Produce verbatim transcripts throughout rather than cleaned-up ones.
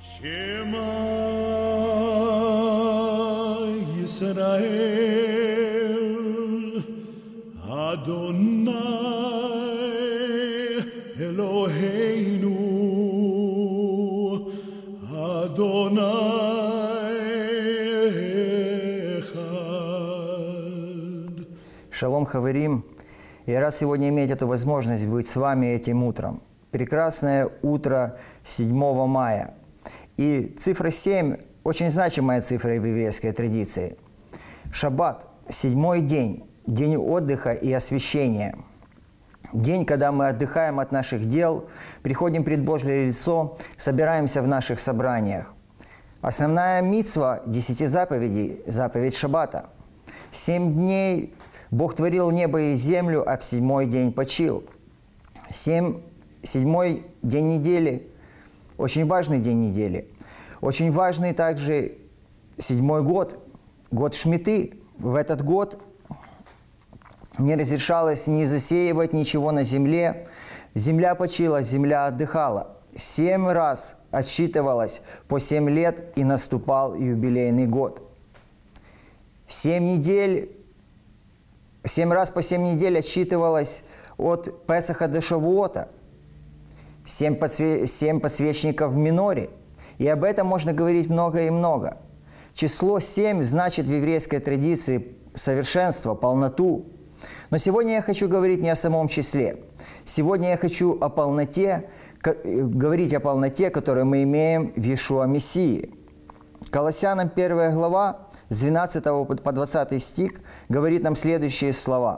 Shema Yisrael, Adonai Eloheinu, Adonai Echad. Шалом, хаверим! Я рад сегодня иметь эту возможность быть с вами этим утром. Прекрасное утро седьмого мая. И цифра семь – очень значимая цифра в еврейской традиции. Шаббат – седьмой день, день отдыха и освящения. День, когда мы отдыхаем от наших дел, приходим пред Божье лицо, собираемся в наших собраниях. Основная мицва десяти заповедей – заповедь Шаббата. Семь дней Бог творил небо и землю, а в седьмой день почил. Семь, седьмой день недели – очень важный день недели. Очень важный также седьмой год, год Шмиты. В этот год не разрешалось ни засеивать ничего на земле. Земля почила, земля отдыхала. Семь раз отсчитывалось по семь лет, и наступал юбилейный год. Семь недель, семь раз по семь недель отсчитывалось от Песаха до Шавуота. Семь, подсве... семь подсвечников в миноре. И об этом можно говорить много и много. Число семь значит в еврейской традиции совершенство, полноту. Но сегодня я хочу говорить не о самом числе. Сегодня я хочу о полноте, говорить о полноте, которую мы имеем в Иешуа Мессии. Колоссянам первая глава, с двенадцатого по двадцатый стих, говорит нам следующие слова.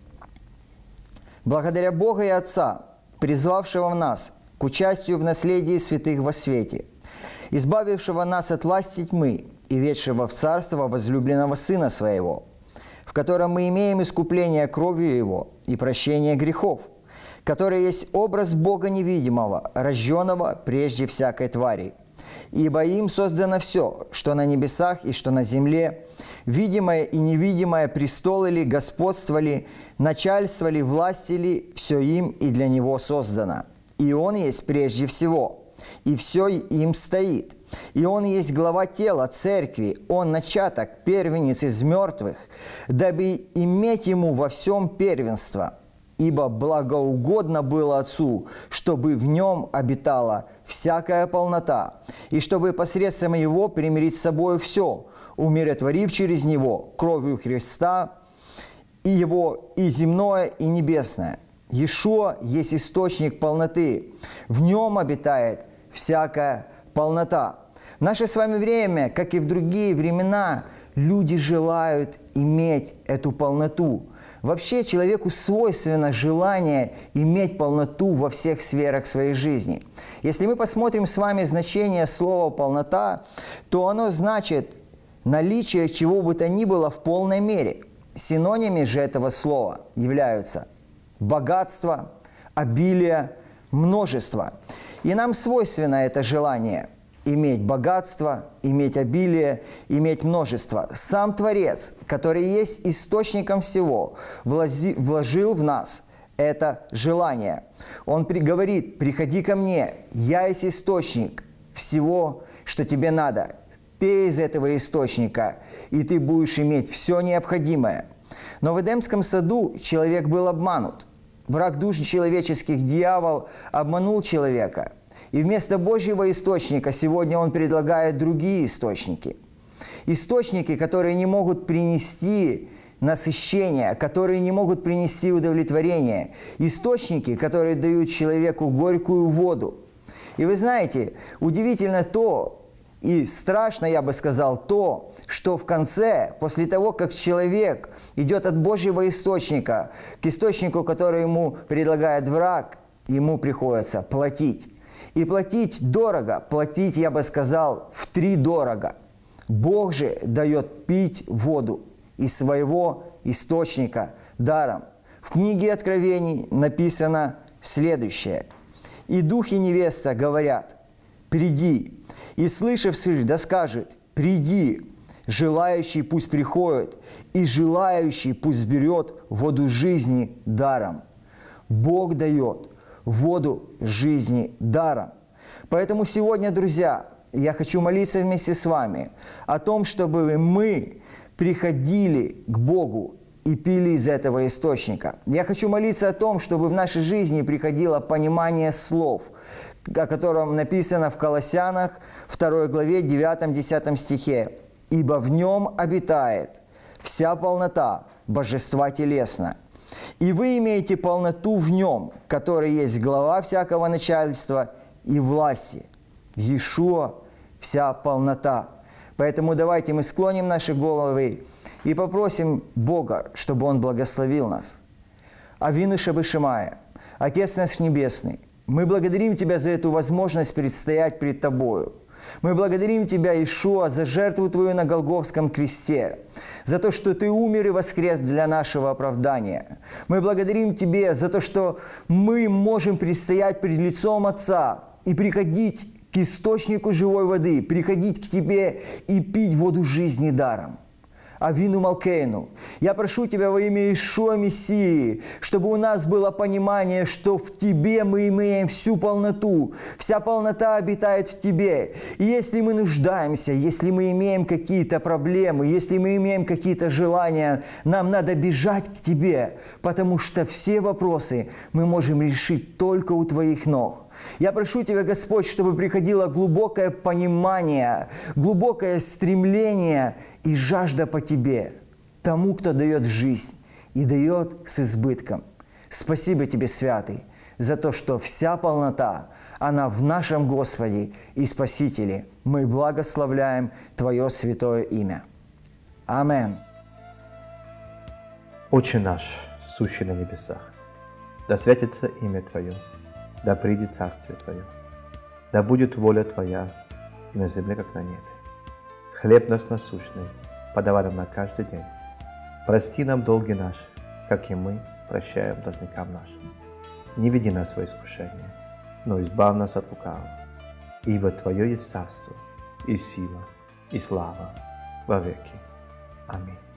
«Благодаря Бога и Отца, призвавшего нас к участию в наследии святых во свете, избавившего нас от власти тьмы и ведшего в царство возлюбленного Сына Своего, в котором мы имеем искупление кровью Его и прощение грехов, который есть образ Бога невидимого, рожденного прежде всякой твари. Ибо им создано все, что на небесах и что на земле, видимое и невидимое, престолы ли, господство ли, начальство ли, власти ли, все им и для Него создано. И Он есть прежде всего, и все им стоит. И Он есть глава тела, церкви, Он начаток, первенец из мертвых, дабы иметь Ему во всем первенство. Ибо благоугодно было Отцу, чтобы в Нем обитала всякая полнота, и чтобы посредством Его примирить с собой все, умиротворив через Него кровью Христа и Его и земное, и небесное. Иешуа есть источник полноты, в Нем обитает всякая полнота». В наше с вами время, как и в другие времена, люди желают иметь эту полноту. Вообще человеку свойственно желание иметь полноту во всех сферах своей жизни. Если мы посмотрим с вами значение слова «полнота», то оно значит наличие чего бы то ни было в полной мере. Синонимами же этого слова являются богатство, обилие, множество. И нам свойственно это желание иметь богатство, иметь обилие, иметь множество. Сам Творец, который есть источником всего, влази, вложил в нас это желание. Он говорит: «Приходи ко мне, я есть источник всего, что тебе надо. Пей из этого источника, и ты будешь иметь все необходимое». Но в Эдемском саду человек был обманут. Враг душ человеческих, дьявол, обманул человека. И вместо Божьего источника сегодня он предлагает другие источники. Источники, которые не могут принести насыщение, которые не могут принести удовлетворение. Источники, которые дают человеку горькую воду. И вы знаете, удивительно то, и страшно, я бы сказал, то, что в конце, после того, как человек идет от Божьего источника к источнику, который ему предлагает враг, ему приходится платить. И платить дорого, платить, я бы сказал, втридорого. Бог же дает пить воду из своего источника даром. В книге Откровений написано следующее. «И дух и невеста говорят: приди, и слышавший да скажет: приди, желающий пусть приходит, и желающий пусть берет воду жизни даром». Бог дает воду жизни даром. Поэтому сегодня, друзья, я хочу молиться вместе с вами о том, чтобы мы приходили к Богу и пили из этого источника. Я хочу молиться о том, чтобы в нашей жизни приходило понимание слов, о котором написано в Колоссянах второй главе девятом-десятом стихе. «Ибо в нем обитает вся полнота божества телесно. И вы имеете полноту в нем, который есть глава всякого начальства и власти». Иешуа – вся полнота. Поэтому давайте мы склоним наши головы и попросим Бога, чтобы Он благословил нас. Авину Шабашимая, Отец наш Небесный, мы благодарим Тебя за эту возможность предстоять пред Тобою. Мы благодарим Тебя, Иешуа, за жертву Твою на Голгофском кресте, за то, что Ты умер и воскрес для нашего оправдания. Мы благодарим Тебя за то, что мы можем предстоять пред лицом Отца и приходить к источнику живой воды, приходить к Тебе и пить воду жизни даром. Авину Малкейну, я прошу Тебя во имя Иешуа Мессии, чтобы у нас было понимание, что в Тебе мы имеем всю полноту, вся полнота обитает в Тебе. И если мы нуждаемся, если мы имеем какие-то проблемы, если мы имеем какие-то желания, нам надо бежать к Тебе, потому что все вопросы мы можем решить только у Твоих ног. Я прошу Тебя, Господь, чтобы приходило глубокое понимание, глубокое стремление и жажда по Тебе, тому, кто дает жизнь и дает с избытком. Спасибо Тебе, Святый, за то, что вся полнота, она в нашем Господе и Спасителе. Мы благословляем Твое святое имя. Аминь. Отче наш, сущий на небесах, да святится имя Твое, да придет царствие Твое, да будет воля Твоя на земле, как на небе. Хлеб наш насущный подавай нам на каждый день. Прости нам долги наши, как и мы прощаем должникам нашим. Не веди нас во искушение, но избавь нас от лукавого. Ибо Твое есть царство, и сила, и слава во веки. Аминь.